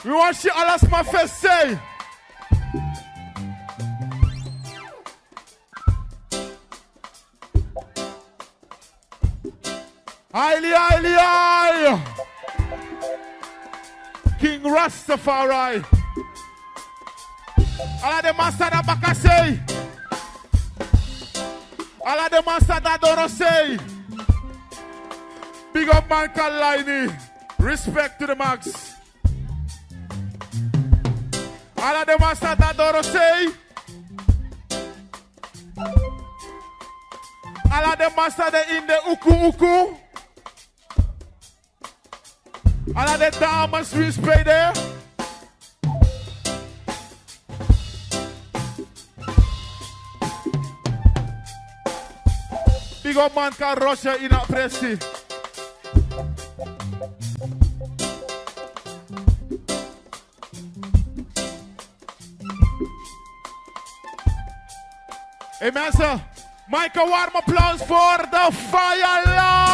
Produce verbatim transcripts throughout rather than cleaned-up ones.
We want to see all us my first say. Highly, highly, high. King Rastafari. All of the master that back say. All of the master that don't say. Big up man Kalini. Respect to the max. All of the master that don't say. All of the master that in the uku uku. All of the damas respect there. Big up man called Russia in a pressy. Amen, sir. Michael, warm applause for the Fire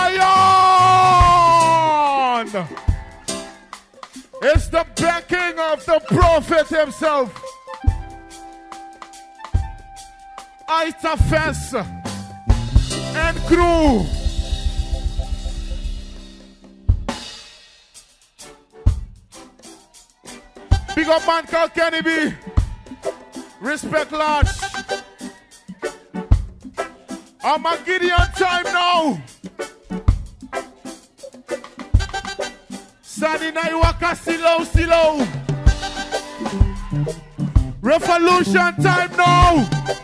Lion. It's the backing of the prophet himself. Aita Fence and crew. Big up man called Kenny B. Respect large. I'm a Gideon time now. Sunny night waka silo silo. Revolution time now.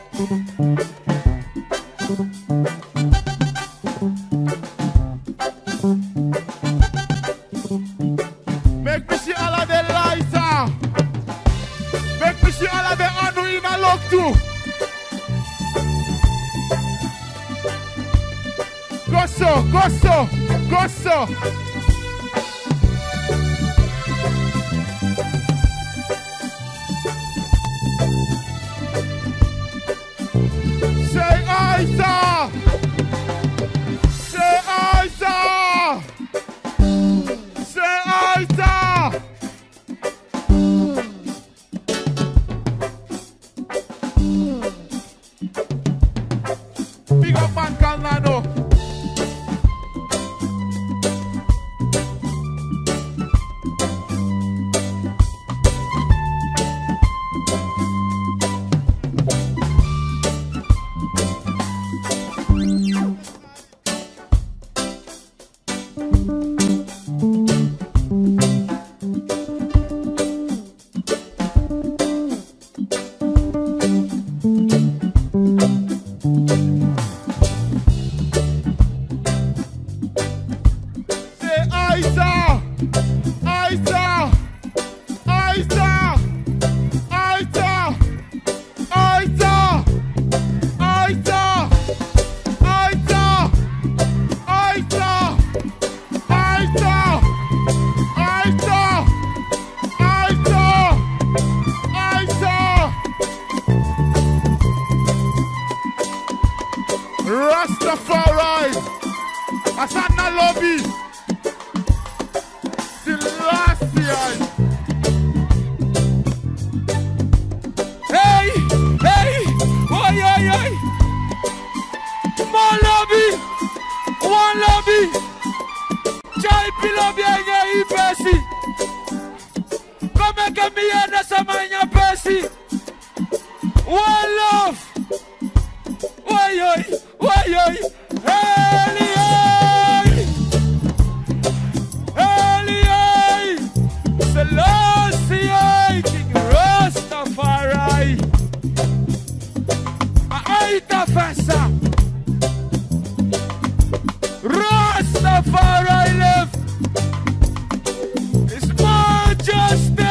Make me see all of the lighter. Make me see all of the anu in a lock too. Go so, go so, go so. Say Aita. Say Aita. Say Aita. Big up man Kalnano. Rastafari, Asana Lobby, Selassie. Hey, hey, oi, oi, oi. One lobby, one lobby. Chai pilobi anya ipesi. Come kemi ena samanya pesi. One love. Oi, oi, oi, oi. Eli, oi. Eli, oi. Selassie, King Rastafari. Aita Fessa. Rastafari left. It's majesty.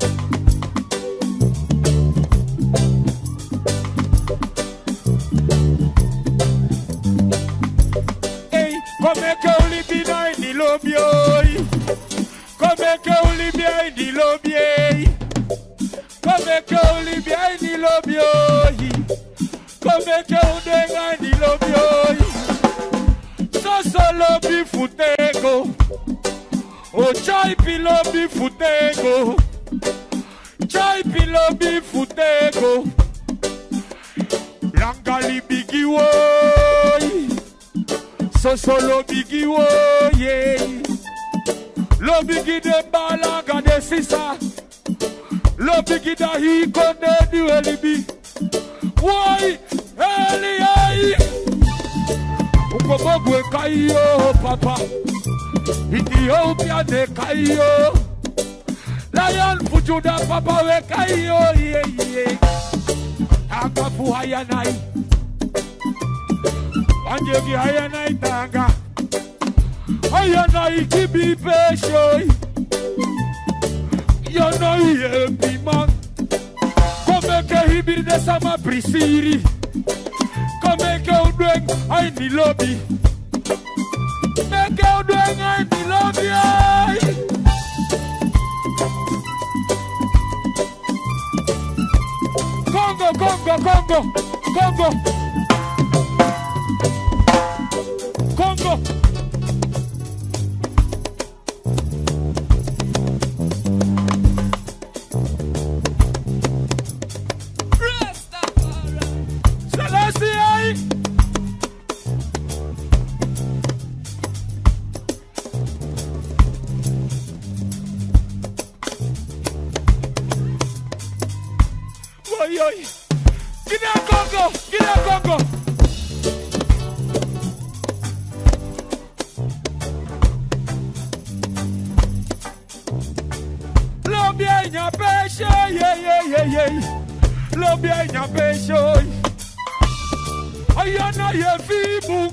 Hey, come make a only behind the lobby. Come make a only behind the lobby. Come make a only behind the lobby. Come make a only behind the lobby. So so lobby futego. Oh chai pi lobby futego. Chai pilobi futego. Langali bigi woy. So solo bigi woy. Lo bigi de balaga de sisa. Lo bigi da hi konde di welibi. Woy, eli ay. Ukobogwe kayo papa. Ethiopia de kayo. Lion fujuda papa we kayo ye ye. Agafu hayanai. Anjegi hayanai tanga. Hayanai kibi peshoy. Yanai ye piman. Come ke hibir de sama prisiri. Come ke udweng ay ni lobby. Make you doing it, I love you. Congo, Congo, Congo, Congo, Congo. Celestia. Give me a Congo! Give me a Congo! Lo bien ya pecho, yeah, yeah, yeah, yeah. Lo bien ya pecho. Ayana ye fibung.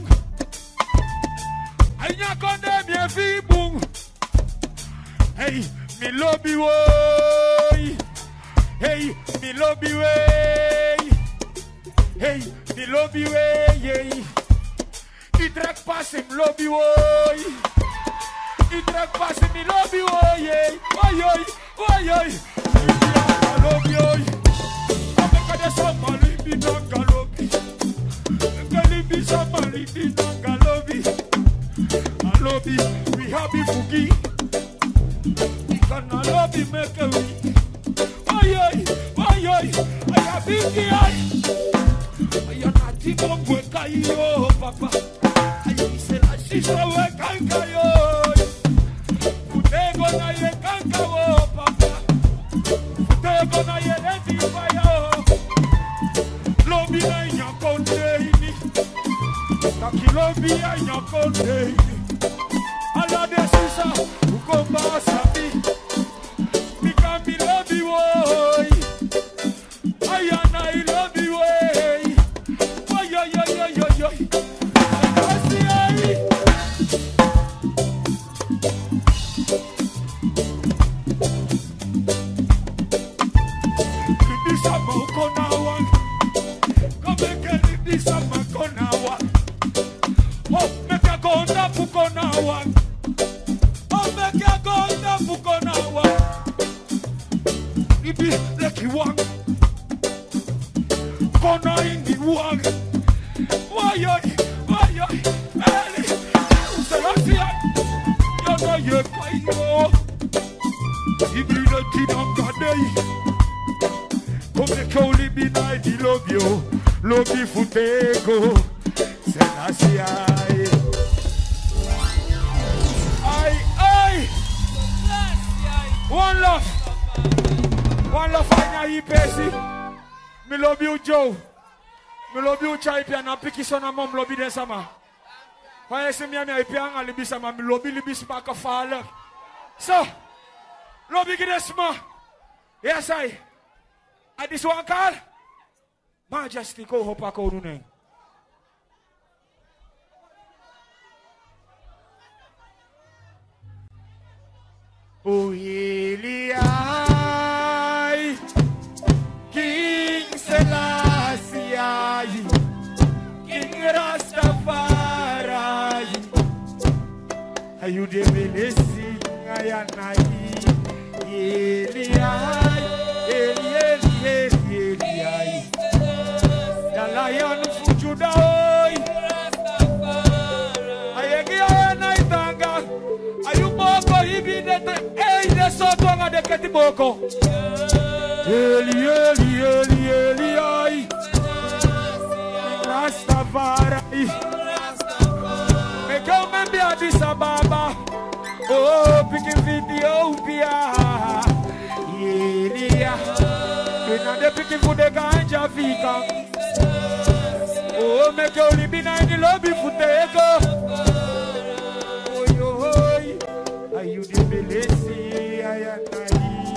Ayana konde ye fibung. Hey, me lobby boy. Hey, me lobby way. Hey, me lobby way. He drag pass him lobby way. He drag pass him me lobby way. Oi oi, oi oi. I love you. I'm gonna somebody be done galobi. Gonna be somebody be done galobi. I love you. We happy fugi. We gonna love you make a week. Oi oi, oi oi. I have big eye. I am not even going kayo, papa. I said I see so we can kayo. Utego na ye kankawo, papa. Utego na ye leti bayo. Lobi na nyakonde ini. Taki lobi ya nyakonde ini. Ala de sisa, ukomba sabi. Mikami lobi woy. Ayana I love you way. Oy oy oy oy oy oy. Kona indi wang. Why oy, why oy, Eli. Celestia. Yana ye kayo. Ibina tinanga day. Come kauli bina di love you. Love you futego. Celestia. Ay ay. One love. One love fanya hii pesi. Me love you, Joe. Me love you, Champion. I'm picking son of mom, love you, Sama. Why is me? I'm a piang, I'll be some. Me love you, Libis back of father. So, love you, Gidesma. Yes, I. At this one call, Majesty, go hope I call your name. Oh, Eli. King Selassie, King Rastafari, are you the blessing I am I? Eli, Eli, Eli, Eli, the Lion of Judah, I agree on I thank God. Are you more for him that the age so long at the boko. Eli, Eli, Eli, Eli, ay. Rastafari. Make out me be Addis Ababa. Oh, picking Ethiopia. Yeah, we not the picking for the ganja fika. Oh, make you live behind the lobby for take. Oh, yo, are you the Belesi? I am naive.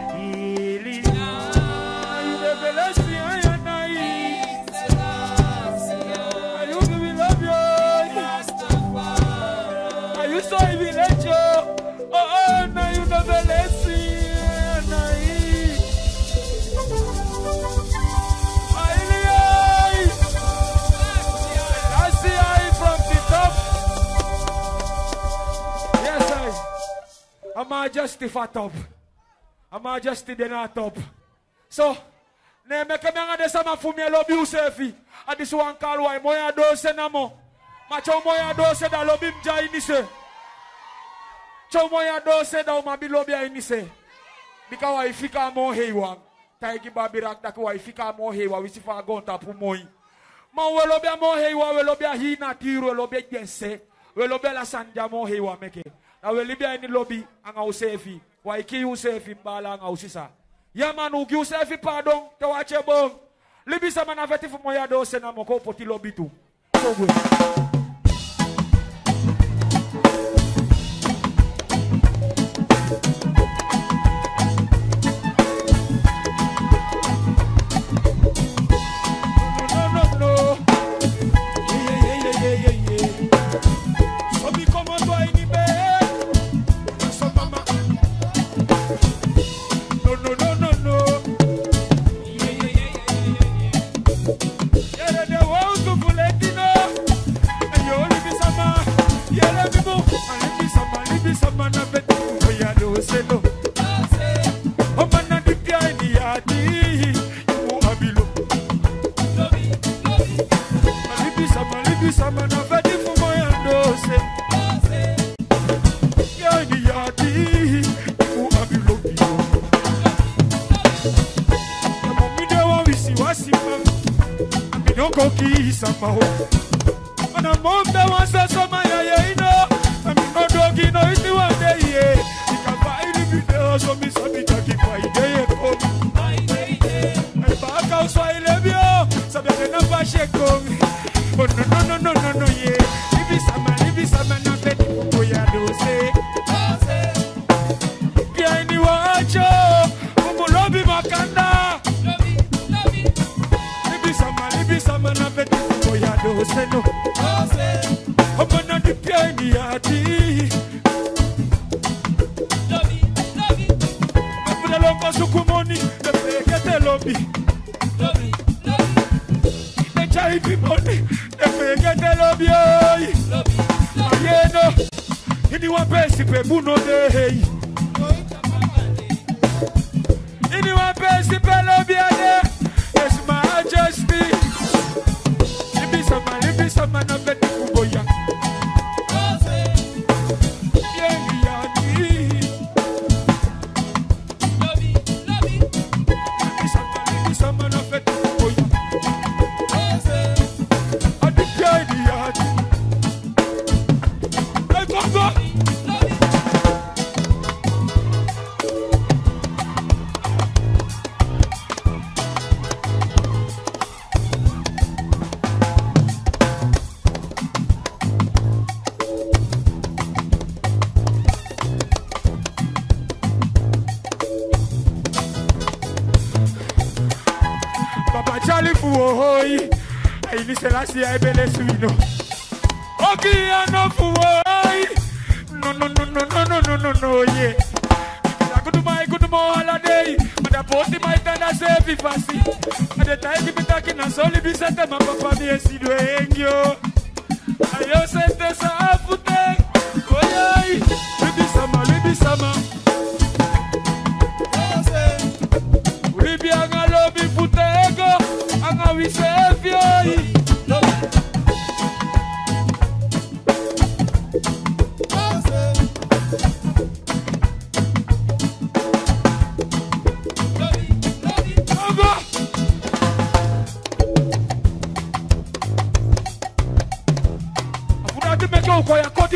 Are you the Belesi? I am naive. Are you the we love you? Are you so evil? Oh, oh, now you the Belesi. I'm majesty for top. I'm majesty the not top. So, ne make me ngade sama fu me lobby usefi. And this one call why moya dose na mo. Ma chow moya dose da lobby mja inise. Chow moya dose da uma bi lobby inise. Bika wa ifika mo hewa. Taigi babirak da kwa ifika mo hewa wisifa gonta pu moi. Ma we lobby mo hewa we lobby hi na tiro we lobby jense. We lobby la sanja mo hewa meke. Na we libya ni lobby anga usefi wa iki usefi mbala anga usisa ya manu uki usefi pardon te wache bom libi sama na veti fu moya dose na moko poti lobby tu so good.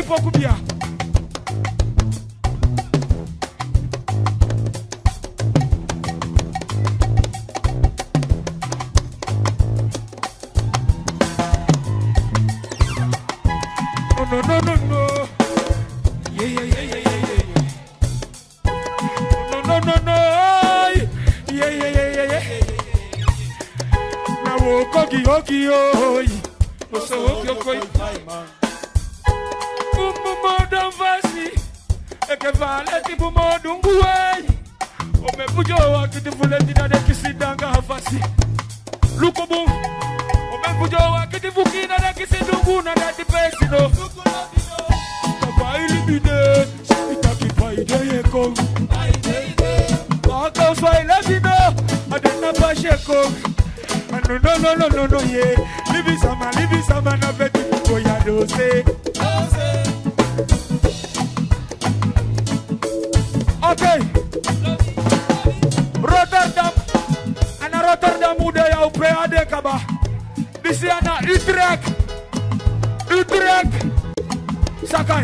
pouco bien. No, no, no, no. Yeah, yeah, yeah, yeah, yeah, yeah. No, no, no, no. Yeah, yeah, yeah, yeah, yeah. Now, walk, okay, okay, oh. What's up, okay, okay. Boom, boom, boom, don't fast. Eke vale, ti boom, boom, don't go away. Oh, me put your walk to the full of the day, kiss it down, go fast. Look, boom. Oh, me put your walk to the full of the day, kiss it down, go, now that the best, you know. Illuminé, c'est ta qui paille de Yeko. Encore soit illuminé, on n'a pas chéco. Non, non, non, non, non, non, yeah. Libisama, Libisama, n'a pas dit pour y adosser. Ok. Rotterdam, on a Rotterdam où il y a au P A D Kaba. Ici, on a Utrecht. Utrecht. Sakai.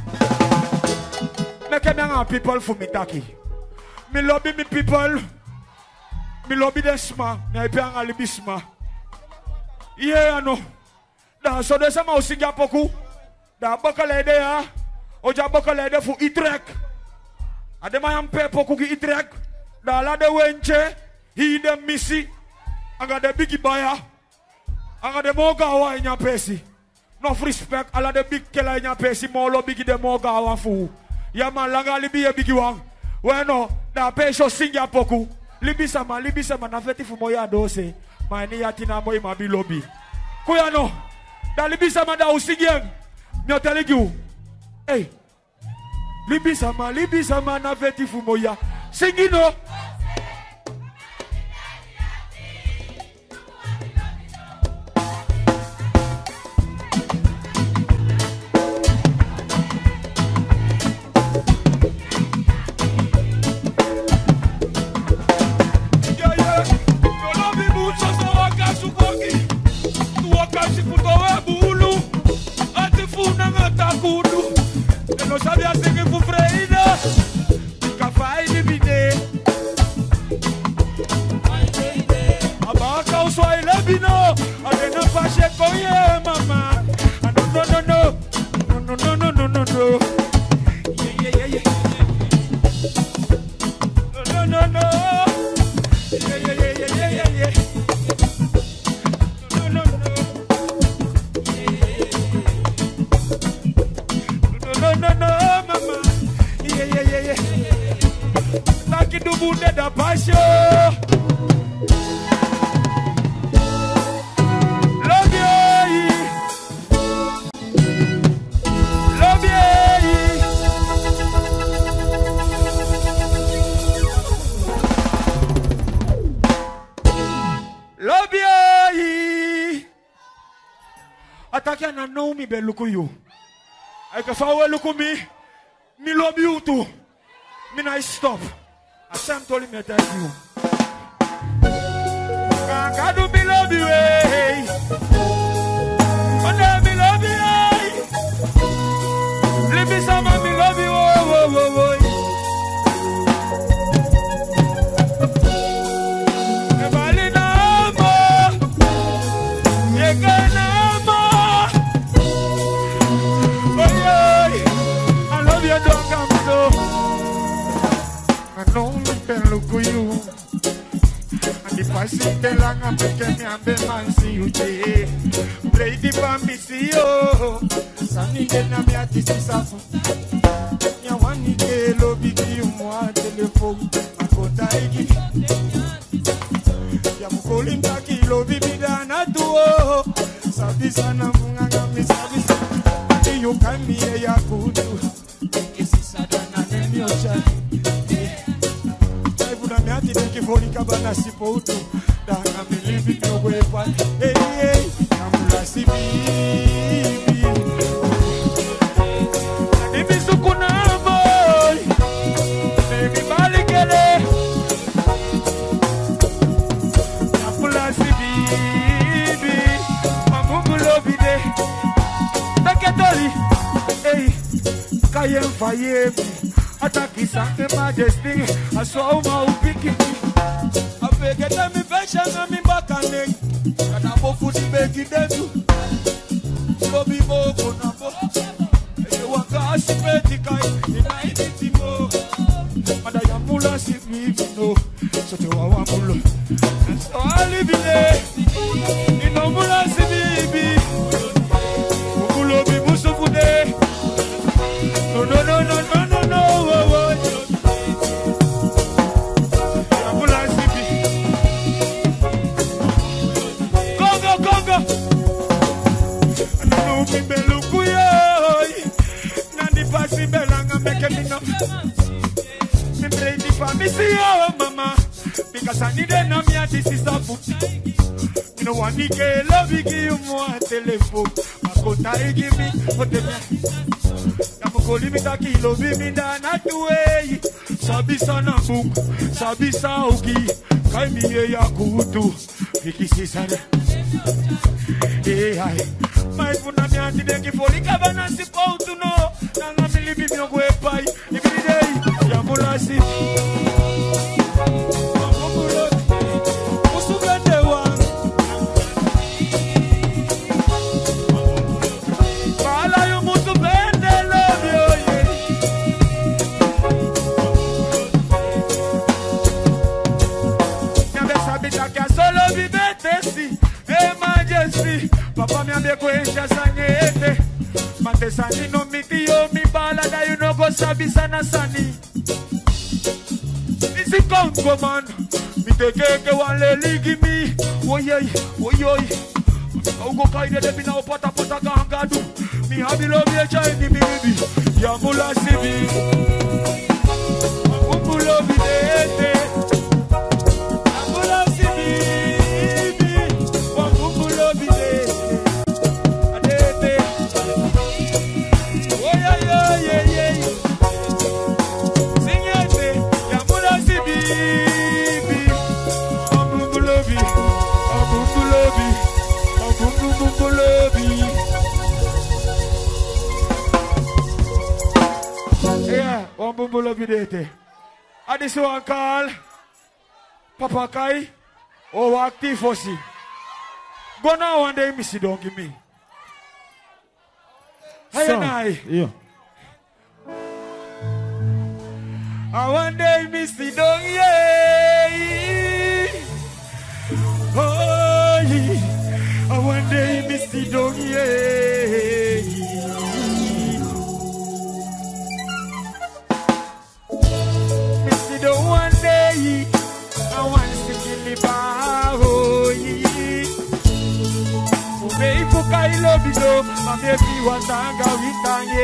Make a people for me taki. Me lobby me people. Me lobby the sma. Me pe an alibi sma. Yeah, no. Da so de sama usiga poku. Da bokale de ya. Oja bokale de fu Utrecht. Adema yam pe poku ki Utrecht. Da la de wenche. He de missy. Anga de bigi baya. Anga de moga wa inya pesi. No respect ala de big kela inya pesi mo lo bigi de moga wa fu. Ya man langa libi ye bigi wang. Weno na pesho singa poku. Libi sama libi sama na feti fu moya dose. Mani ya tina mo ima bi lobby. Kuya no. Da libi sama da usigeng. Mi telling you. Hey. Libi sama libi sama na feti fu moya. Singi no. Sabia seguir por freída, café e bebida. A vaca o sua elebino, a dena faixa conhe mamá. No no no no no no no no no. Yeah yeah yeah yeah. No no no. Yeah yeah yeah yeah yeah yeah. No no no. No no no. Do bunde da passion. Love you. Love you. Love you. Ataki na know me be look you. I can follow look me. Me love you too. Me not stop. I Sam told him to thank you. God do me love you, eh? God me love you, eh? Leave me some of me love you, oh, oh, oh, oh. Nebali na mo, yeka na mo. Oh yeah, I love you, don't come so. I know me can look at you. And if I see the long and make me and the man see you day. Play the bambi see you. Sunny then I'm at this is a ya wani ke lo bigi mwa telephone. I go die. Ya mukoli mtaki lo bibi dana tuo. Sabi sana munga mi sabi sana. You can me ya kudu. Isi sadana nemi ocha. Thank you for the cabana sipoto. Danga me live it away, but hey, hey, I'm Lassie baby. If it's a kuna boy, baby, Baligale. I'm Lassie baby. I'm going to love you. Take it, Dolly. Hey. am fire. Attack is a majesty. I saw my picking. I beg it, I'm fashion, I'm in back and neck. And I'm off for the baby devil. So be more for number. You want to ask me to guy in ninety more. But I am full of sick, me, no. So do I want to look. So I live in there. In no more as a baby. Who will be Musso for day? No, no, no, no, no, no, no. I'm full of sick. Congo, Congo. No, me belukuya. Nandi pasi belanga make me no. Me brain di fa me see oh mama. Because I need a namia this is a book. You know one nigga love you give moi telephone. Ma kota give me what the. I'm calling me that kilo be me that not way. Sabi sana book, sabi sa ogi. Kai mi ye ya kutu. Viki sisare. Hey hi. My funa mi anti denki foli kabana si po tu no. Nanga mi libi mi ogwe pai. Every day ya mulasi. Papa mi ambe kuenja sanyete. Mate sani no miti yo mi bala da you no go sabi sana sani. Isi Congo man. Mi te keke wale ligi mi. Oye, oye. Ugo kaide de bina opata pota gangadu. Mi habi love ye chai ni baby. Yamula sibi. Umbu love de Yamula sibi. Umbu love de I this one call Papa Kai or active for see. Go now one day, Missy, don't give me. Hey, and I. Yeah. I one day, Missy, don't yeah. Oh, yeah. I one day, Missy, don't yeah. The one day I want to kill the bar. May for Kailo below, my baby was anga with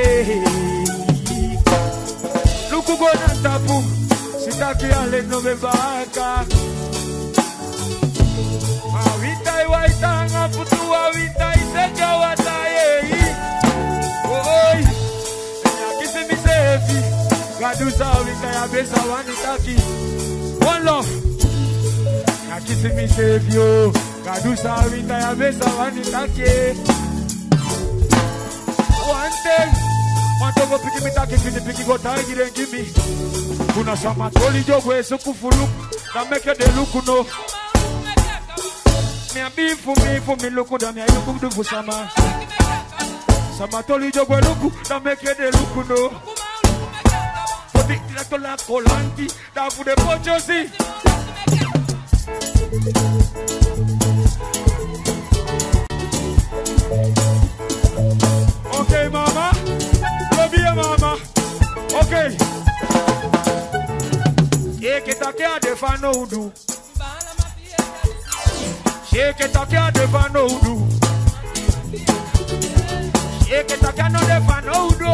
Look who go and tapu, Sitaki ale no bebaka. Awita white anga putu awita iseka wataye. Oi, yakisi mi sefi. Gadusa wika ya besa wanitaki. One love. Yakisi mi sevio. Gadusa wika ya besa wanitaki. One day. Mantogo piki mitaki kini piki go tagi then give me. Kuna sama toli jogwe suku fuluk. Na make de luku no. Me a be for me for me luku da me a yuku du fusama. Sama toli jogwe luku. Na make de luku no. La la colanti da fu de pocho si. Okay mama, love you mama. Okay. Shake it up here de fano udu. Shake it up here de fano udu. Shake it up here no de fano udu.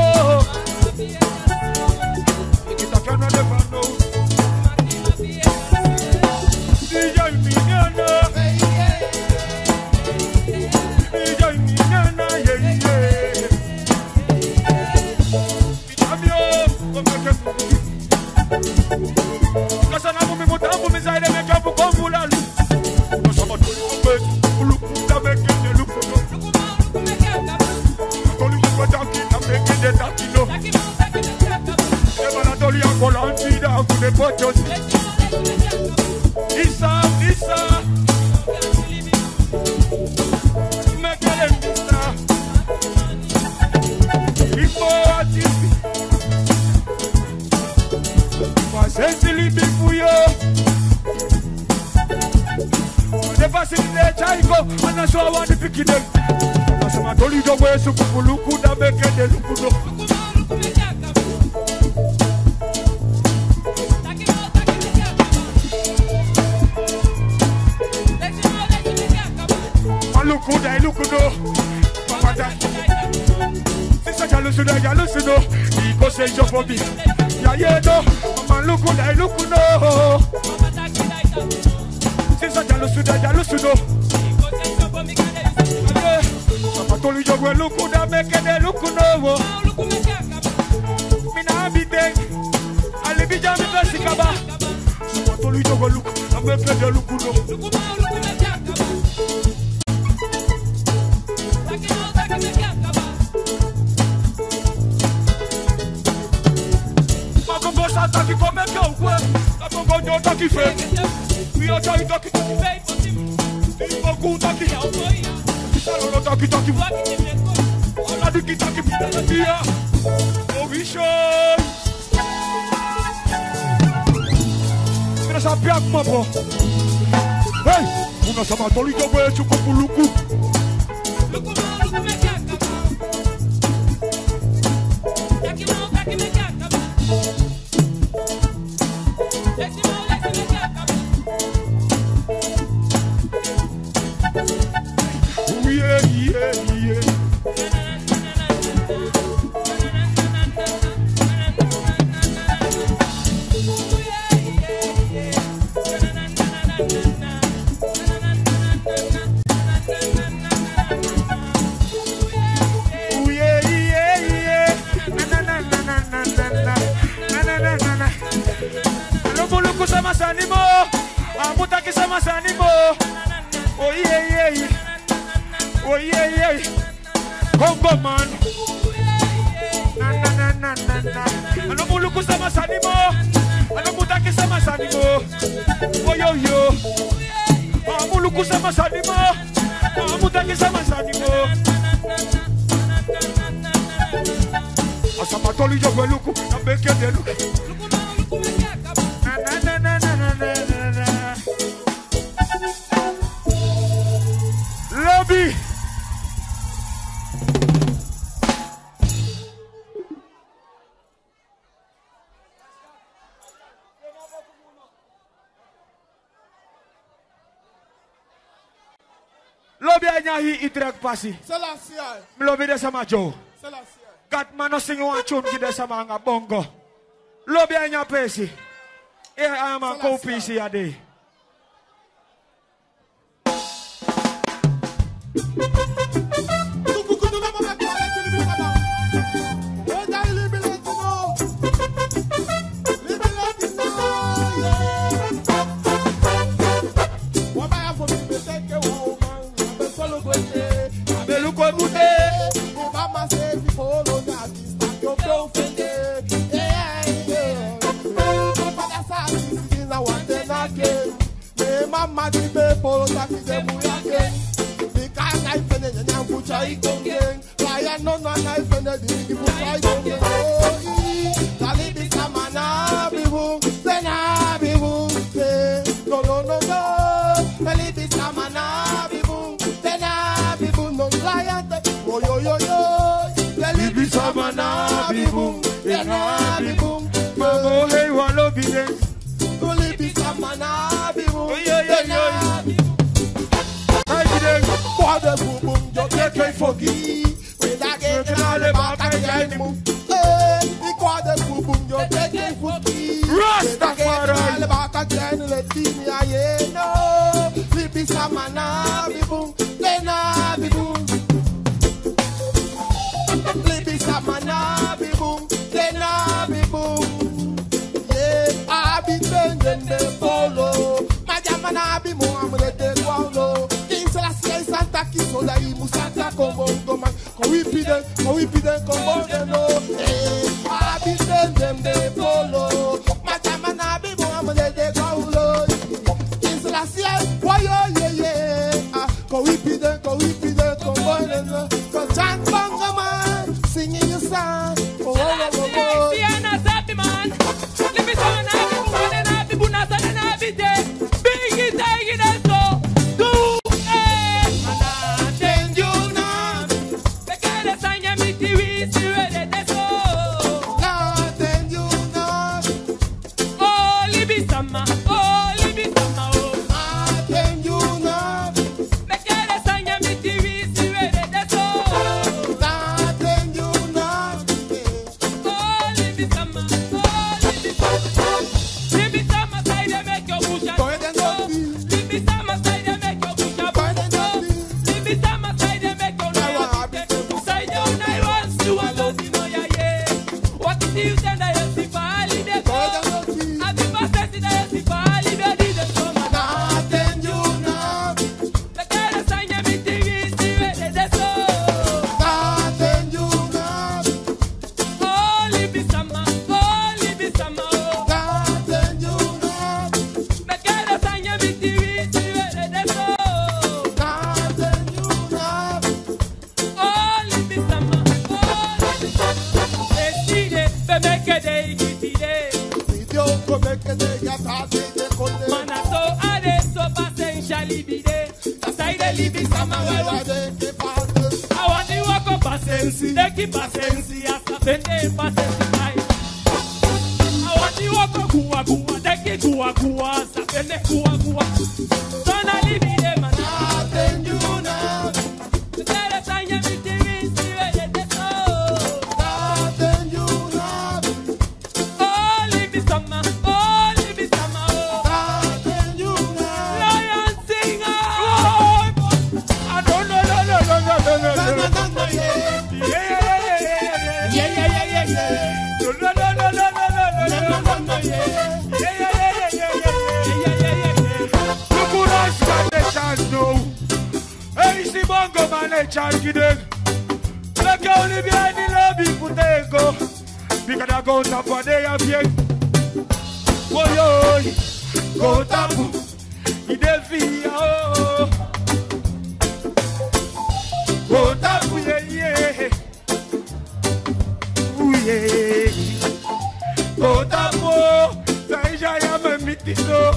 I cannot never know. D J Minana, D J Minana, yeah, yeah. I'm your, come back. Cause I'm not going to be inside and make up for Convulal. Cause I'm not going to look to make it look. I'm going to talk it, I'm making it up, you know. volante da de pochos. Isa, Isa. Me quedé Isa. Ifo atifi. Passer libi fuyo. De facilité chaiko, anaswa wani pikide. Nasema toli do wesu kupuluku da mekede lukudo. Lukuda, lukudo, papata. Sisa jalusudo, jalusudo. Iko se jofobi. Ya yedo, mama lukuda, lukudo. Sisa jalusudo, jalusudo. Papa tolu jogwe lukuda mekede lukudo. Mina abite, alibija mi fesikaba. Papa tolu jogwe lukuda mekede lukudo. Taki come que o kwe, taki gonyo taki fe. Mi acha taki taki fe. Ti boku taki. Solo taki taki. Ola diki taki dia. O bicho. Mira sa piak mapo. Hey, una sama toli to we chuku puluku. Luku luku me kaka. Taki mo taki me kaka. Yeah, yeah, yeah. Animo, amuta que se más animo. Oh yeah yeah yeah. Oh yeah yeah. Congo man. Na na na na na na. Ano muluku se más animo. Ano muta que se más animo. Oh yo yo. Amuluku se más animo. Amuta que se más animo. Asamatoli yo veluku, nambe que de luku. Lobby. Lobby anya hi itrek pasi. Selassie. Lobby de sama jo. Selassie. Gat mano sing one tune ki de sama nga bongo. Lobby anya pesi. E ama ko pisi ade. Mama di be polo taki ze muyake. Because I fene nyam fucha ikongen. Why no no I fene di fucha ikongen. Oh, dali bi samana bibu, sena bibu, se no no no no. Dali bi samana bibu, sena bibu no liante. Oh yo yo yo. Dali bi samana bibu, sena bibu. Mamo hey walo bide. Dali bi samana bibu. What the boom, you take it for me. With a game and all the back again. Hey, the quarter boom, you take it for me. Rastafari. All the back again, let me hear no. Lippy Samana, be boom, then I be boom. Lippy Samana, be boom, then I be boom. Yeah, I be changing the follow. My Jamana be more, I'm gonna take one low. Santa Kisola y Musaka con bongo man. Con we piden, con we piden, con bongo no. Eh, I be send them the polo. come che te gatate te conte. Mana so adesso passa in scialibide. Sai de libi samagalo. Che parte. Awani wako pasensi, deki pasensi, asa pende pasensi mai. Awani wako kuwa kuwa, deki kuwa kuwa, asa pende kuwa kuwa. Tona libide mana. Atenduna. Tere sanya mitiri siwe de teso. Atenduna. Oh libi sama, oh libi sama oh. Atenduna. Lion singer. Oh, Ah, no, no, no, no, no, no, no, no, Na no. na na na yeah. Yeah, yeah, yeah, yeah, yeah. Yeah yeah yeah yeah yeah. No, no, no, no, no, no, no, no, Na no. na na na yeah. Yeah, yeah, yeah, yeah, yeah, yeah. yeah yeah yeah yeah. Look who runs got the chance now. Hey, si bongo man, the chance kideg. Look how only behind the lobby put a go. Because I go top for day of yet. Oh, yo, go top. He dey fear, oh. Go top, yeah, yeah. Ooh, yeah. Go top, oh. Saija ya me mitiso.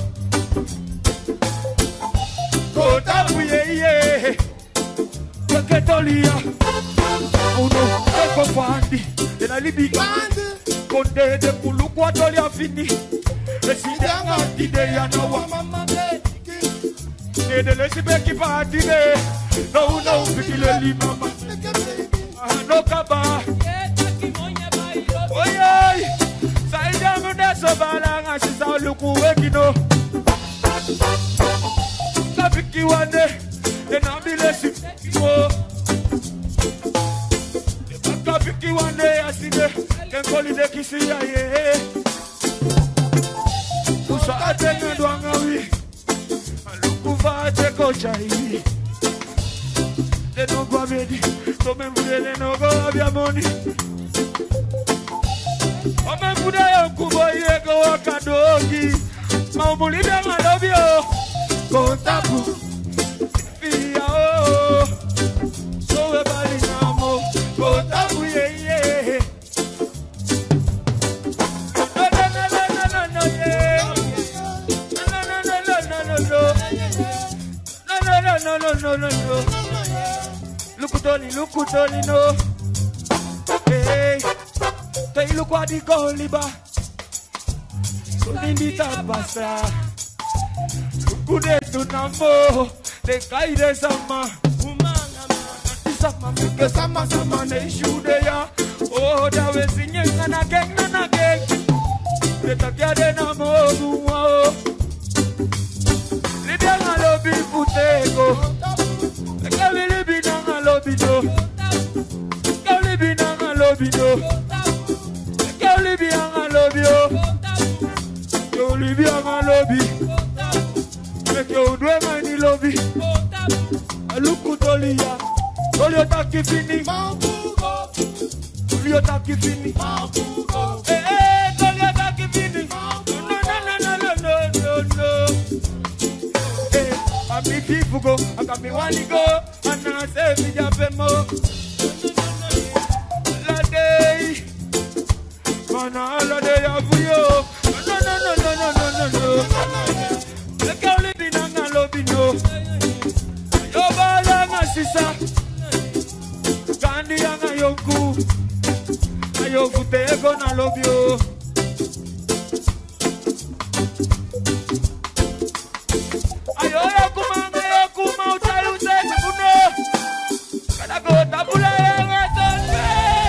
Go top, yeah, yeah. Look at Olia. Oh no, eko fandi. Then I libi. Konde de pulu kwa Olia fini. Residanga tide ya no wa. Mama baby. Ede lesi beki party de. No, no, biki le li mama. Ah, no kaba. Oy, oy. Saija mu de so balanga si sa luku wekino. La biki wane. Then I be lesi wo. La biki wane aside. Ken koli de kisi ya ye. Usa atena duanga wi. Aluku va te kochai. They don't go ready. So me put it no go have your money. Oh me put it go boy go kadogi. Ma buli be ma love you. Go tapu. Fia oh. So we bali namo. Go tapu yeah yeah. No no no no no no no yeah. No no no no no no no. No no no no no no no. Look at Oli, look at Oli, no. Hey, hey, look what the goalie ba. Golden the tabasa. Look at the number. The guy de sama. Umanga ma. Sama make sama sama ne shoot ya. Oh, that we singing na na gang na na gang. The takia de na mo duwa. Libya na lobi putego. Kali libi na lobby do. Kali libi na lobby do. Kali libi na lobby do. Kali libi na lobby. Make you do my lobby. Look at Olia. Olia taki fini. Olia taki fini. Eh eh, Olia taki fini. No no no no no no no. Eh, I be people go. I got me one go. And I say me jape mo. La day. Mana la day avuyo. No no no no no no no no. Le kauli binanga lobi no. Yo bala nga sisa. Kandi anga yonku. Ayo fute ego na lobio. Ayo ya kumanga ya kuma utayu sese kuno. Kada go tabula ya ngatonde.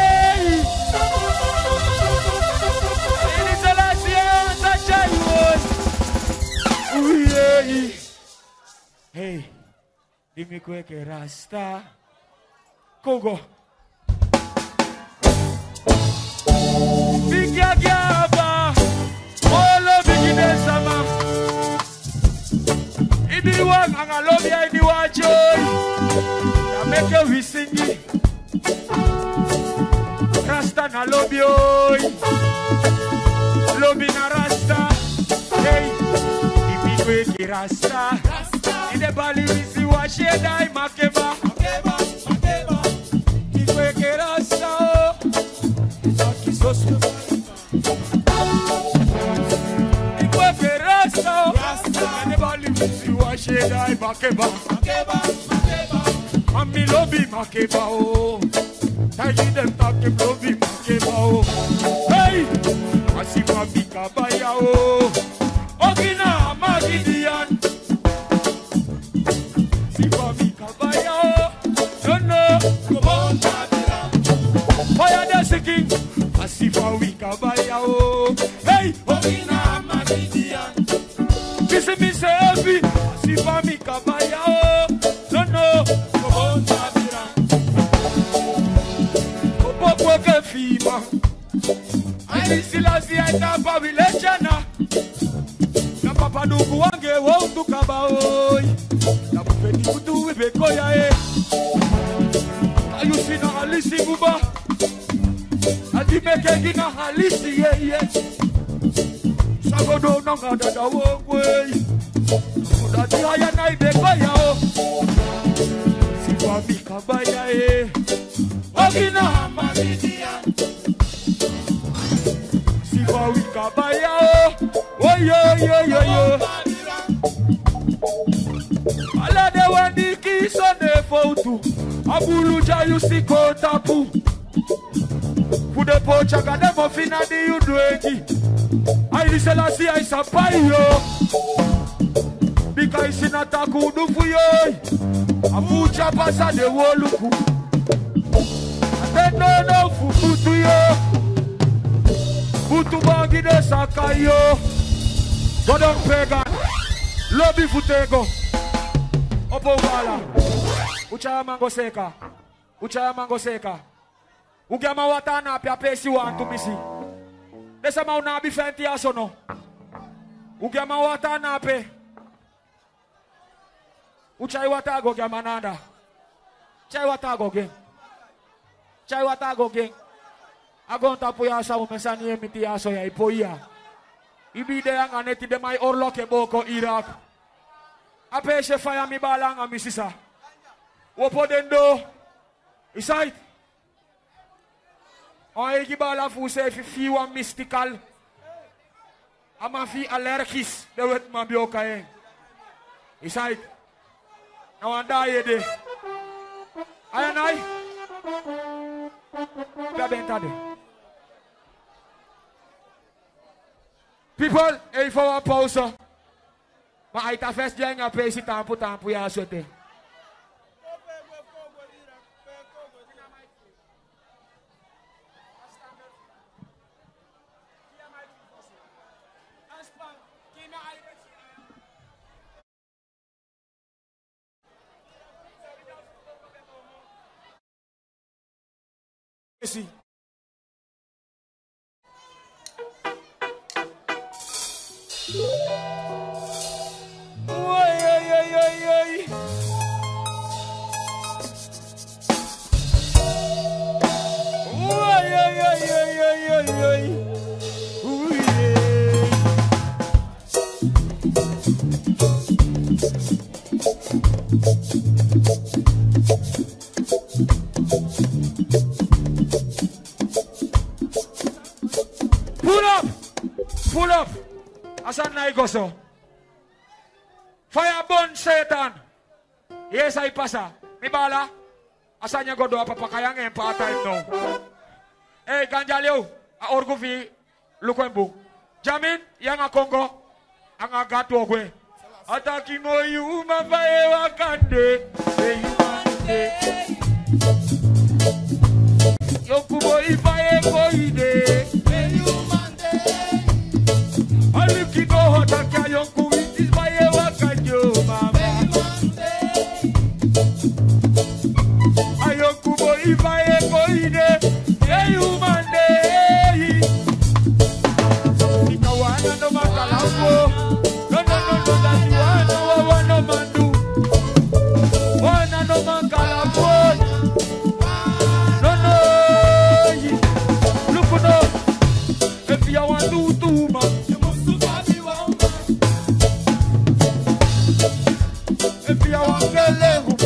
Ini salasi ya sachayi won. Uye. Hey, dimi kweke rasta. Kogo. Bikia giaba. Olo bikide sama. Idi wang anga lobi ya idi wajoy. Na meke wisingi. Rasta na lobi oy. Lobi na rasta. Hey, dimi kweke rasta. Ide bali wisi wa sheda imakeba. Makeba, makeba. Ikweke rasta o. Aki sosu. sheda makeba. Makeba, makeba. Mami lobby makeba oh. Taji dem take lobby makeba oh. Hey, asifa bikabaya oh. Ogina magidian. Sifa bikabaya oh. No no, come on Babylon. Fire the singing. Asifa bikabaya oh. Hey, Ogina magidian. Kissing me say happy. Asifa bikabaya oh. No no, come on Babylon. Opo ke fima. Ani silasi aita babilechana. Na papa dugu wange wo tukaba oi. Na bupeni kutu bekoya e. Ayusi na halisi buba. Adi meke gina halisi ye ye. Sagodo nanga dada wo we. Udati haya na bekoya o. Siwa bikabaya e. Ogina magidia. Siwa bikabaya o. Oh yo yo yo yo. Ala de wandi kiso ne fotu. Abulu jayu siko tapu. Pude pocha gade mo fina di udwengi. Aili selasi ai sapai yo. Bika isi nataku udufu yo. Abucha pasa de woluku. Ate no no fufutu yo. Futu bangi de sakai yo. Godon Pagan, lobby futego. Opo wala. Uchaya mango seka. Uchaya mango seka. Ugyama watana pia pesi wantu misi. Desa mauna bifenti asono. Ugyama watana pe. Uchai watago gyama nanda. Chai watago gen. Chai watago gen. Agonta puya sa umesani emiti aso ya ipoia. Ibide yang aneti de mai orloke boko Iraq. Apeshe fire mi balanga misisa. Wopo dendo. Isait. On egi bala fuse fi fi wa mystical. Ama fi allergies de wet ma bioka en. Isait. Na wanda yede. Ayanai. Pia bentade. People, il faut une pause. Mais il t'a fait bien un peu si temps pour temps pour y acheter. Ici. Oi, oi, oi, oi, oi. Oi, oi, oi, oi, oi, oi, oi. Ui, pull up, pull up. Asan na igoso. Fire burn Satan. Yes, I pasa. Mi bala. Asan niya godo apapakayang en pa-time no. Hey, Ganjalio. A orgufi. Lukwembu. Jamin. Yang a Congo. Ang a gato kwe. Ataki mo yu mafaye wakande. Hey, you mande. Yokubo ifaye koide. Hey, you mande. Aliki go hotaka yonku. If I echo in it, yeah, you man day. If I want to know my calapo, no, no, no, no, that's the one I want to man do. One I know my calapo, no, no, look no. If you want to do too much, you must do what you want. If you want to get level.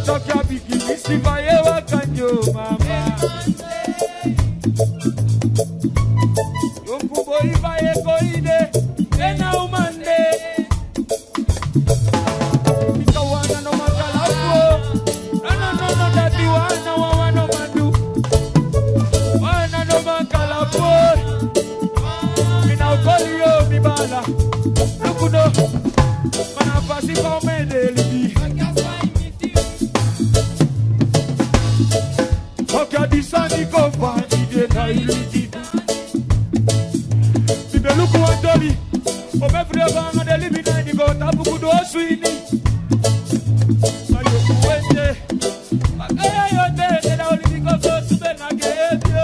tokia bigi misiva yewa kanyo mama. Yonkubo iva ye koide ena umande. Ikawana no makalapo. No no no no dati wana wana mandu. Wana no makalapo. Mina ukolio mibala. Lukuno. Mana pasi pa umende libi. Okia disani kofa ide na iliti. Bibe luku andoli. Obe freba nga de libi na indigo. Tapu kudo swini. Ayo kuwende. Magaya yote. Nena olibiko so sube na gebyo.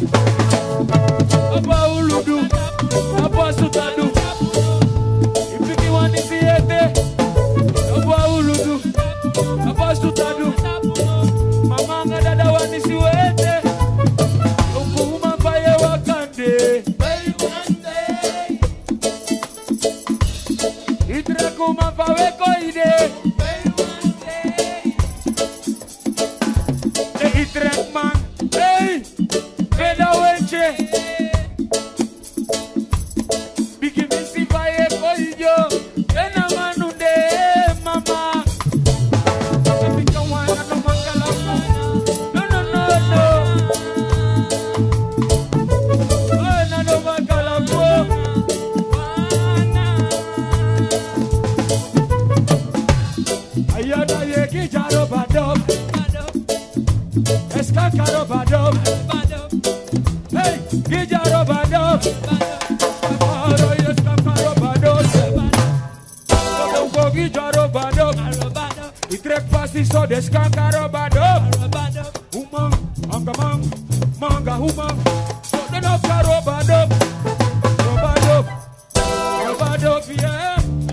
Apa uludu. Apa sutadu. Ipiki wani siyete. Apa uludu. Apa sutadu. Mama nga dada wani siwete. Ukuma paye wakande. Itre kuma pawe koide. E itre man. Hey. Veda wenche. Bigi misi paye koidio. Ena manunde mama. Sepika wana no makalapu. No no no no. Wana no makalapu. Ayana ye kijaro badop. Eskakaro badop. Hey, kijaro badop. Aro eskakaro badop. Ogo kijaro badop. Itrek pasti so deskakaro badop. Umang, angamang, manga humang. So denok karo badop. Badop. Badop yeah.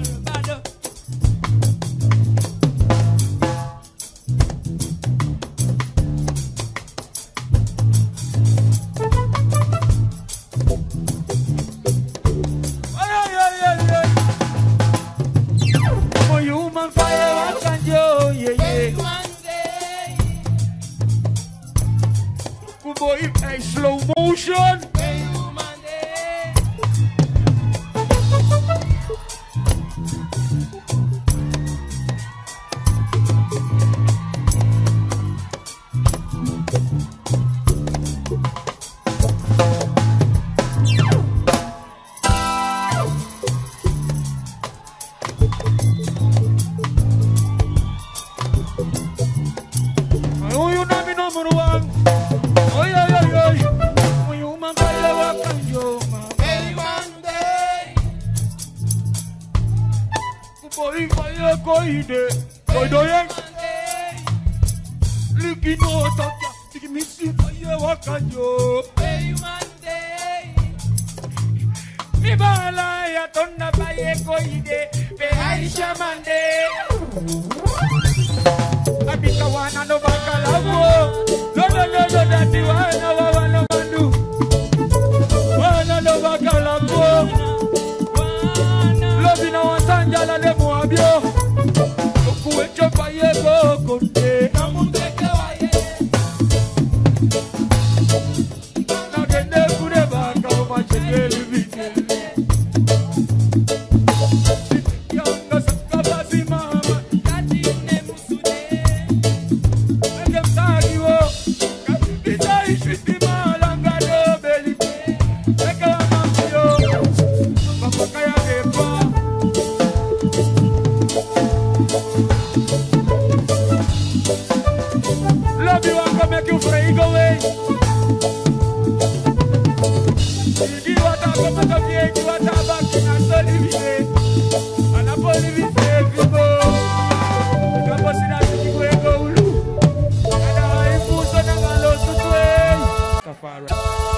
Slow motion. Oh, you know me number one. Oh, yeah, yeah, yeah. Boy, fire, koide, koido yang. Liki no tokia, liki misi fire wakanyo. Mi bala ya tonna fire koide, be Aisha mande. Abika wana no bakalawo, no no no no dati wana wana mandu. Wana no bakalawo. Lovina wasanjala de muabio. Okuecho paye go konde. Namundeke waye. Nagende kure baka umacheke libite. Yanga sakabasi mama. Kati une musude. Ege mtagiwo. Kabisa ishwiti malangado belite. Ege wamambio. Mapaka ya gepa. Love you, I'm gonna make you free, go away. You want to come and come here, you want to back in and don't leave it. And I'm going to leave it, people. You're passing out to go and go. And I'm going to go and lose the way. Tafara.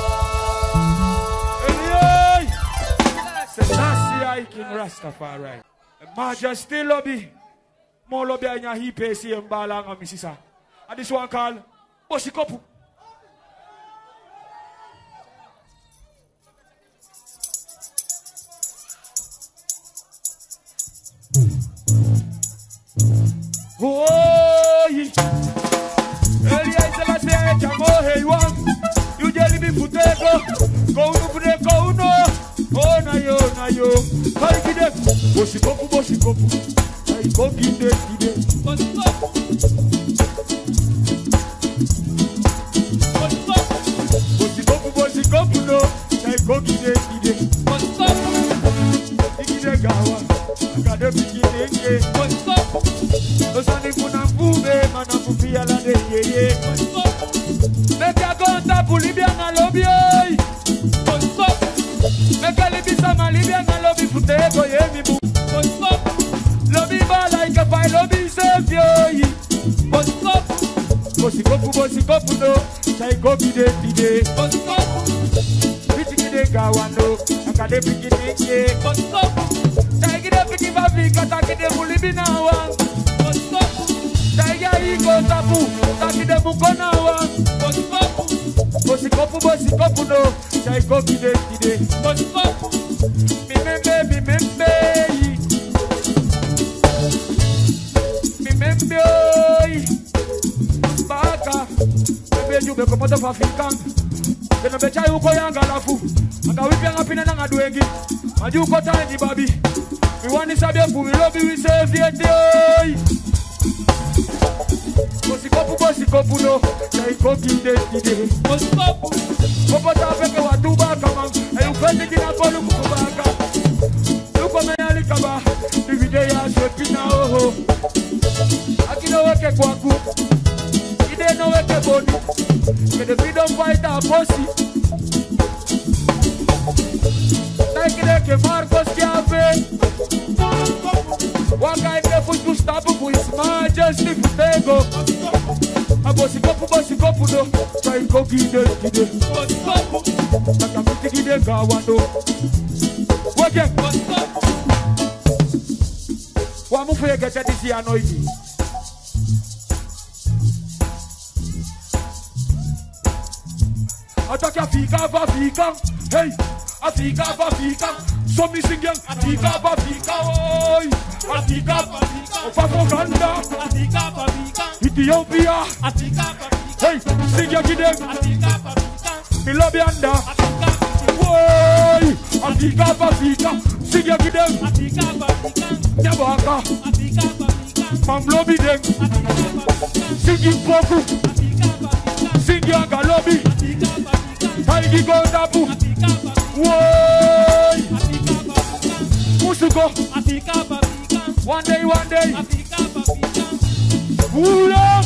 Hey, Selassie, King Rastafari. Majesty lobby. More lobby in your hip, see him balang on Mississa. And this one called Boshikopu. Oh, Elia is la se chamo hey one. You jelly be futego. Go no pure go no. Oh na yo na yo. Kai kide. Bosi kopu bosi kopu. Kai go kide kide. Bosi kopu. Bosi kopu. Bosi kopu bosi kopu no. Kai go kide kide. Bosi kopu. Kide gawa. Kade kide kide. Bosi kopu. Osani kuna mbume mana kufia la de ye ye. Bosi kopu. Meka konta pulibia na lobby. Bosi kopu. Meka libisa malibia na lobby futego ye mi bu. Bosi kopu. Lobby ba like a file lobby save yo. Bosi kopu. Bosi kopu bosi kopu no. Chai go kide kide. Bosi kopu. Biti kide gawano. Akade pikide ye. Bosi kopu. Chai kide pikiva vika takide pulibi na wang. Bosi kopu. Chai ya iko tapu. Takide mukona wang. Bosi kopu. Bosi kopu bosi kopu no. Chai go kide kide. Bosi kopu. Mimembe mimembe. Mimembe. Baka. Bebe jube komoto fa fikan. Kena becha yuko yanga lafu. Anga wipi anga pina nanga duengi. Maju uko tani babi. We want to sabe fu we love we save the day. Bosi kopu bosi kopu no. Chai go kide kide. Bosi kopu. Kopo tapeke watu baka man. Ayu fete kina kolu kukubaka. Luko meyali kaba. Divide ya swepina oho. Akino weke kwaku. Ide no weke boni. Kede freedom fighter bosi. Naikide ke Marcos Chiave. Waka ide futu stabu ku His Majesty Futego. Bosi kopu bosi kopu no. Chai go kide kide. Bosi kopu. Taka miti kide gawano. Wake. Bosi kopu. Wa mu fe gete disi anoidi. Ataka fika ba fika. Hey. Afika ba fika. So mi singing Afika ba fika. Oi. Afika ba fika. Ofa Uganda. Afika ba fika. Ethiopia. Afika ba fika. Hey, sing your kid. Afika ba fika. Milobianda. Afika. Oi. Afika ba fika. Sing your kid. Afika ba fika. Nyabaka. Afika ba fika. Mamlobi dem. Afika ba fika. Sing your poku. Afika ba fika. Sing your galobi. Afika ba fika. Taigi Gondabu. Afika ba fika. Woi. Afika ba fika. Musuko. Afika ba fika. One day, one day. Afika ba fika. Ula.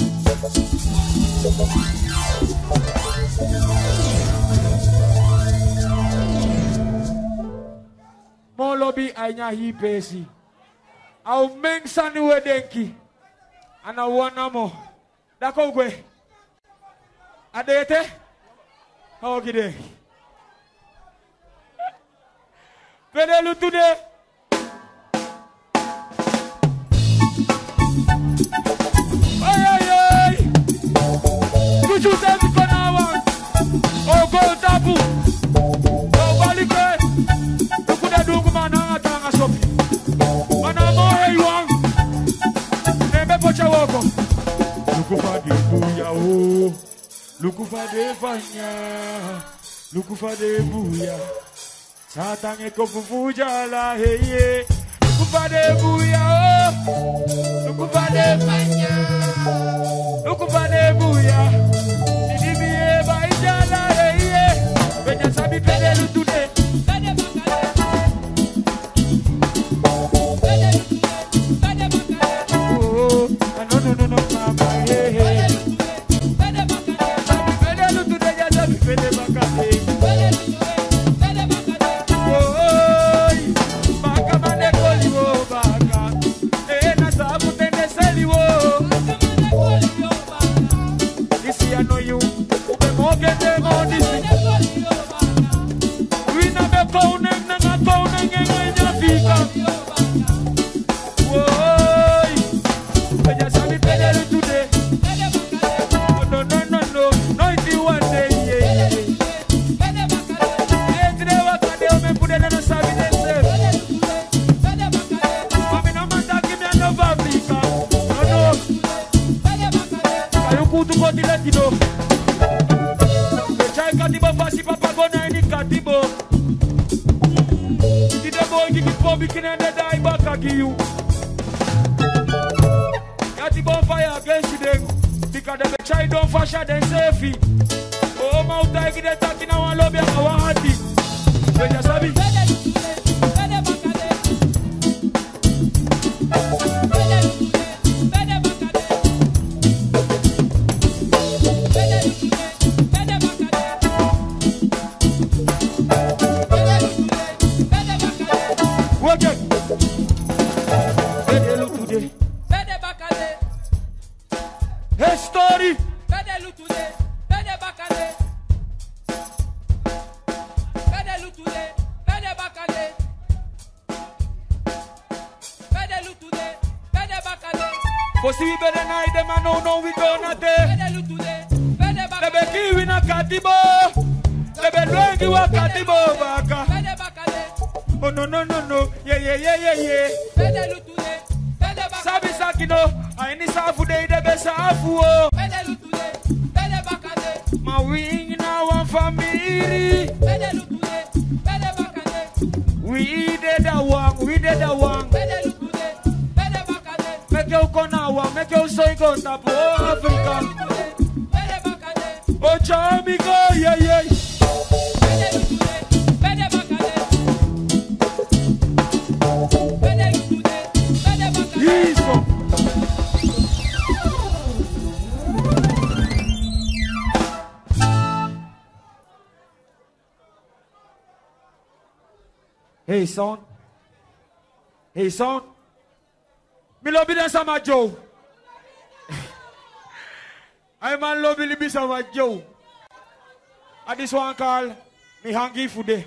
Molobi ainya hi pesi. Au mengsani wedenki. Ana wana mo. Dako gwe. Adete. How gide. Pedelu today. Ay ay ay. Kuchu sevi konawa. Oh go tabu. Oh balike. Tukuda dugu mana atanga sopi. Mana mo hey wang. Nembe pocha woko. Lukufa de buya o. Lukufa de fanya. Lukufa de buya. Satange kofufuja la heye. Lukufa de buya o. Lukufa de fanya. Lukufa de buya. Nidibiye ba ijala heye. Benya sabi pede lutude. Pede bakale. Pede lutude. Pede bakale. Oh, no no no no mama heye. Pede bakale. Sabi pede lutude ya sabi pede bakale. Pede lutude. Pede bakale. koti letino. Chai katibo fasi papa gona ini katibo. Dide boy gigi pombi kinende dai baka giyu. Katibo fire against them because the chai don't fashion them safe. Oh my God, gide takina wan lobby awa hati. Beja sabi. Hey son, hey son, me love you sama Joe. I man love you sama Joe. And this one call me hangi fude.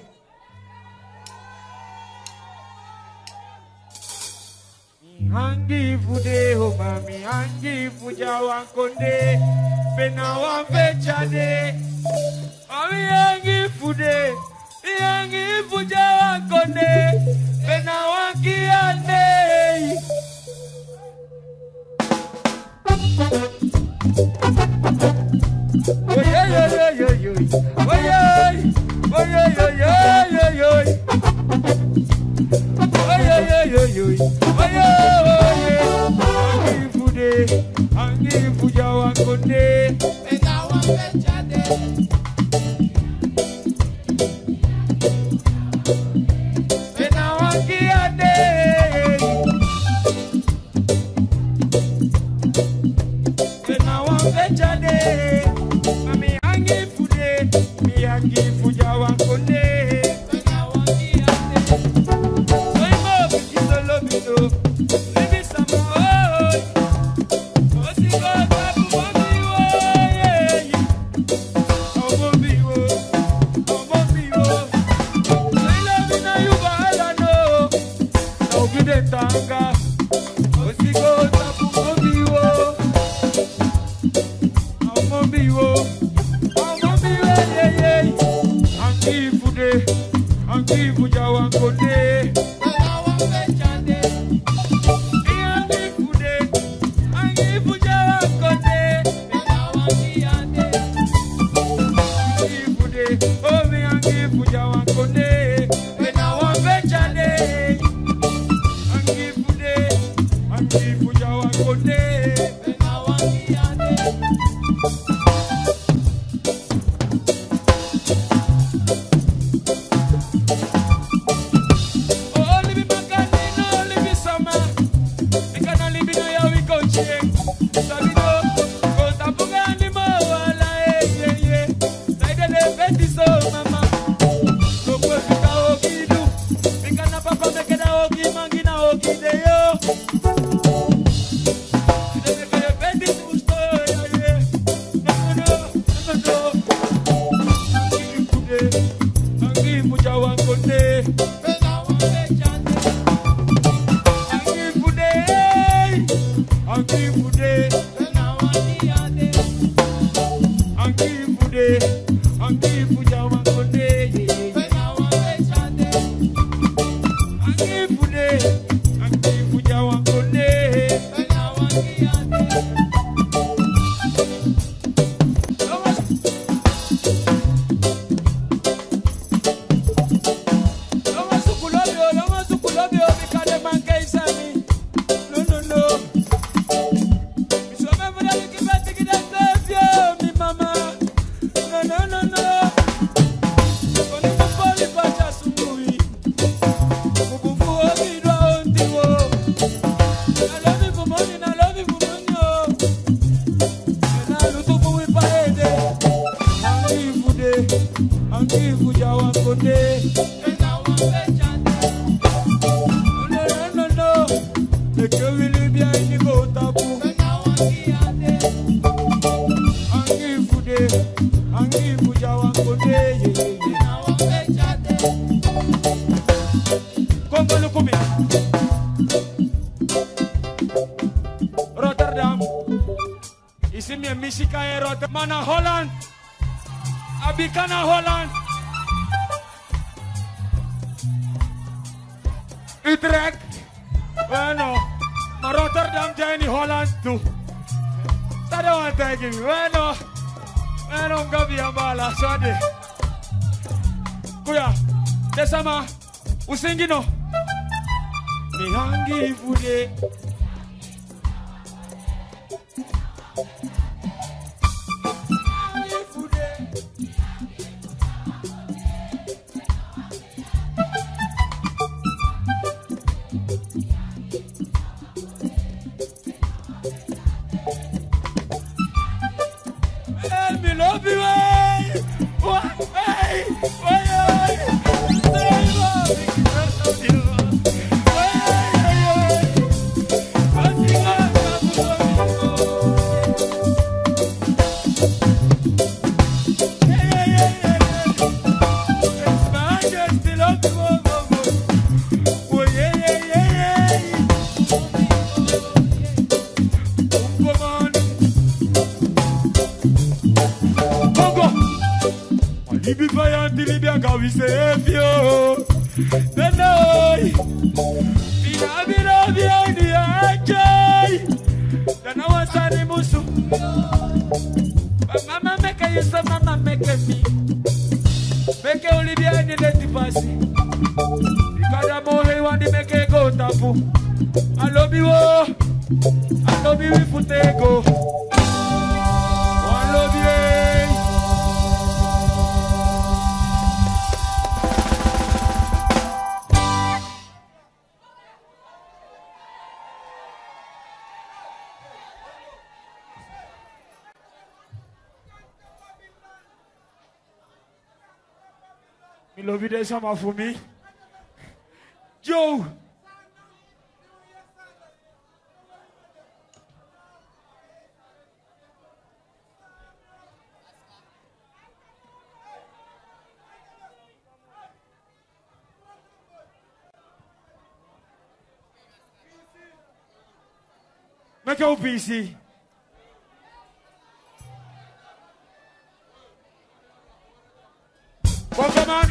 Me hangi fude, oh mami hangi fuja wankonde, pena wan fechade. Mami hangi fude. Yangi fuja wakone, pena wakiane. Oh yeah yeah yeah yeah yeah. Oh yeah, oh yeah yeah yeah yeah yeah. Oh yeah yeah yeah yeah. Oh yeah oh yeah. Yangi fude, yangi fuja wakone, pena wafechade. Mami hangi fude, mi hangi fuja wankonde. Pena wakiane. Soy mo bikito lobido, libi sama oi. Osigo tabu mobiwo, yeah. Oh mobiwo, oh mobiwo. Soy lobi na yuba alano, na ugide tanga. Osigo tabu mobiwo. Angi fuja wankonde, pena wafechade. Angi fude, angi fuja wankonde, pena wakiane. Angi fude, oh me angi fuja wankonde, pena wafechade. Angi fude, angi fuja wankonde, pena wakiane. see me Michigan Erot, man a Holland. Abikana Holland. Utrecht. Bueno. Maar Rotterdam zijn in Holland toe. Dat is wat ik zeg. Bueno. Bueno, Gabi Ambala. Sorry. Kuya. Desama. U singi no. Mi hangi fude. We save you. The night. We love you, love you, and the joy. The no one's on the musu. But mama make a yes, mama make a me. Make a Olivia and the lady passy. Because I'm only one to make a go tapu. I love you, I love you if you take go. I love you. Me love you there some for me. Joe. Make your P C. Welcome on.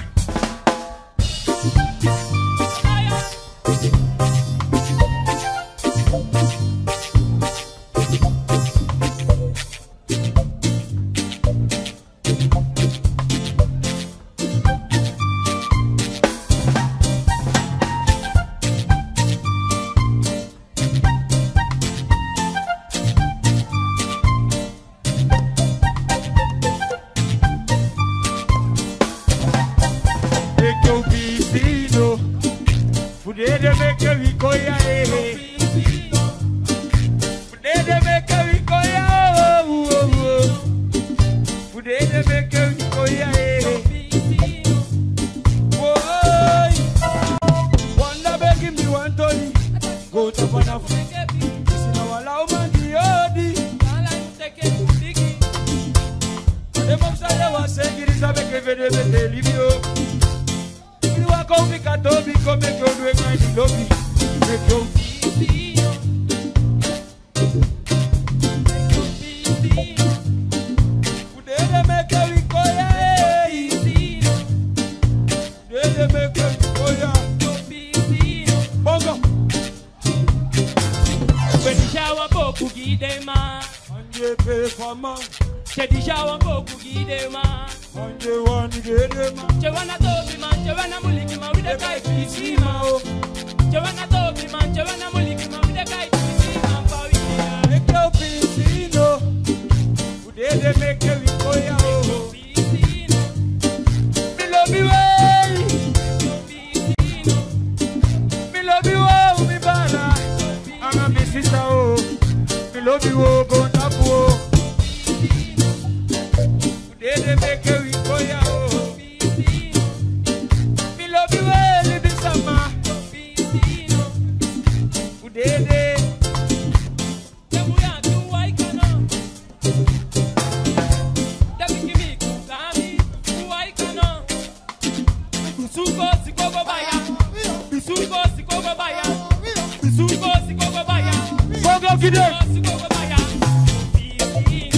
Bisuko, sikogo baya. Bogo kide. Sikogo baya.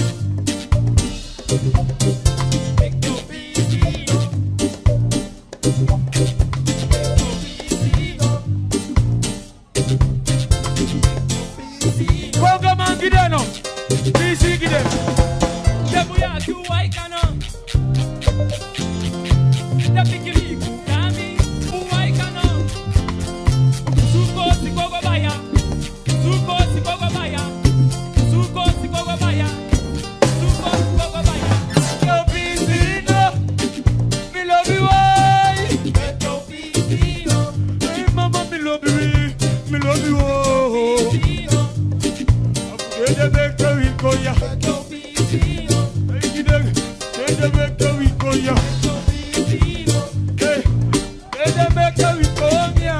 Gide no. Easy gide. Debuya tu wai kana. Depikili kami wai kana. Suko sikogo baya. Suko sikogo baya. Suko sikogo baya. Suko sikogo baya. Yo pisino. Me love you why. Yo pisino. Hey mama me love you. Me love you. Gide beka wikoya. Yo pisino. Hey gide. Gide beka wikoya. Hey. Gide beka wikoya.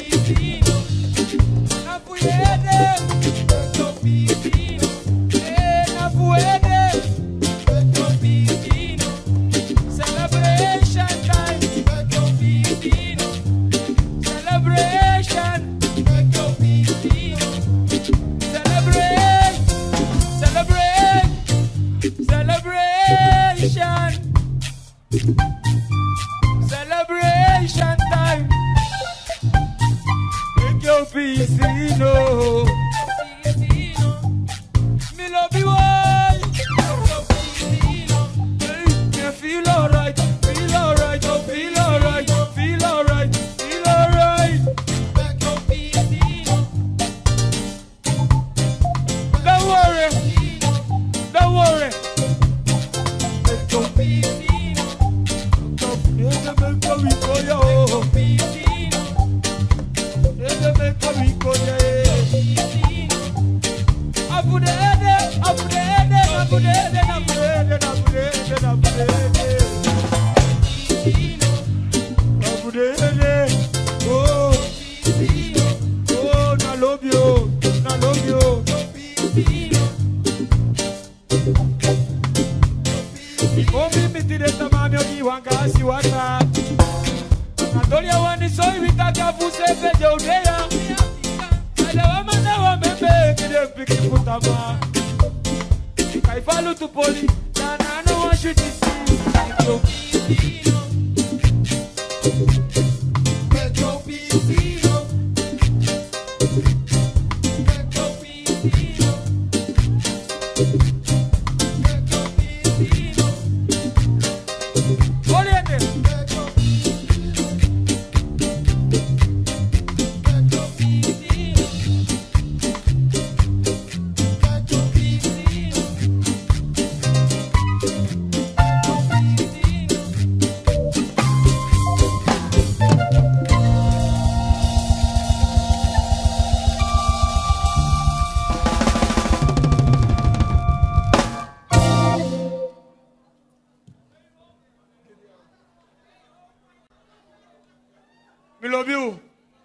Na puede. Yo pisino. Eh na puede. Yo pisino. Celebration time. Yo pisino. Celebration. Yo pisino. Celebrate. Celebrate. Celebration. Celebration time. Make your piscino. Me love you all. Hey, me feel alright. Feel alright. Oh, feel alright. Feel alright. Feel alright. Don't worry. Don't worry. Make your piscino. Make your piscino. Abudede, abudede, abudede, abudede, abudede, abudede. Abudede, oh, oh, na love you, na love you. Oh, mi mi tire tamami ogi wanga si wanga. Antolia wani soy vitaka fuse pede udea. Ale wama na wamebe kide piki putama. Kaifalu tu poli, na na no want you to see. Oriente. Me love you.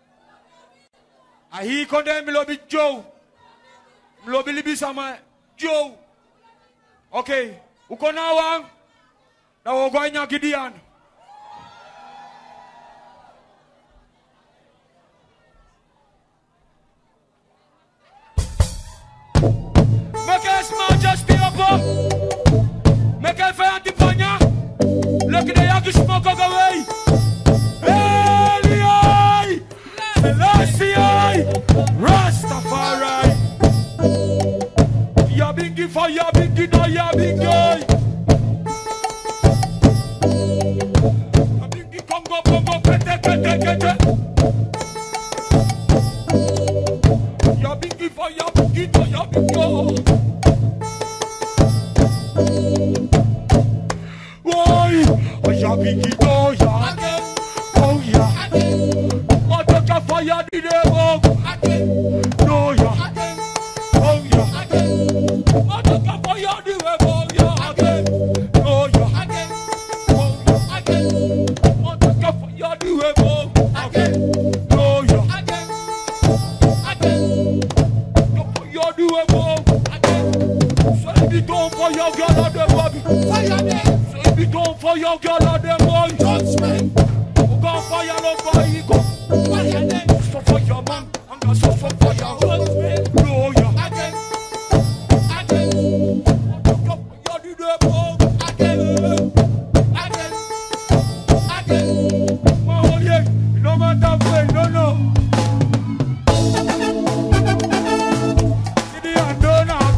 I hear condemn me love you, Joe. Me love you, Libby Sama, Joe. Okay. Uko na wang? Na wogwa nya Gideon. Make a smile just stay up. Make a fair antipanya. Look at the young smoke away. Eli, Selassie, Rastafari. Ya bingi for ya bingi no ya bingi. Ya bingi Congo Congo kete kete kete. Ya bingi for ya bingi no ya bingi. Why? Ya bingi no ya. Oh yeah. Motoka fire di demo. No yeah. Oh yeah. Motoka fire di demo. Yeah. No yeah. Oh yeah. Motoka fire di demo. No yeah. Fire di demo. So if you don't fire girl on the body. Fire them. So if you don't fire girl on the body. Judgment. Go fire no fire go. Fire them. So for your man, I'm gonna so for your husband. No ya. Again, again. Go fire the devil. Again, again, again. Oh yeah, no matter where, no no. Gideon don't have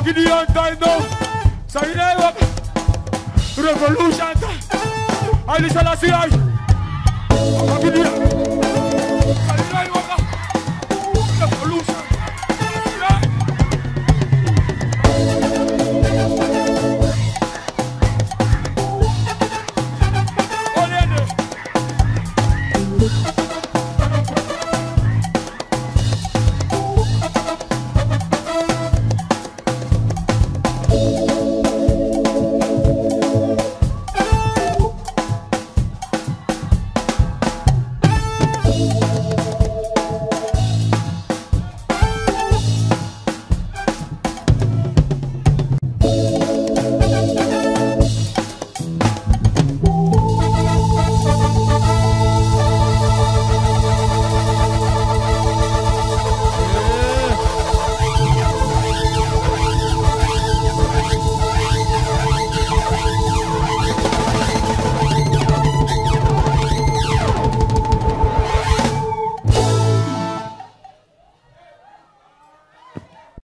Gideon time now. So you know what? Revolution time. Ali Selassie.